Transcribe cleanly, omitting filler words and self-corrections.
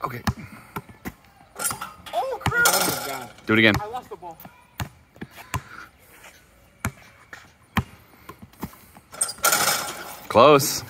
Okay. Oh, crap. Oh, my God. Do it again. I lost the ball. Close.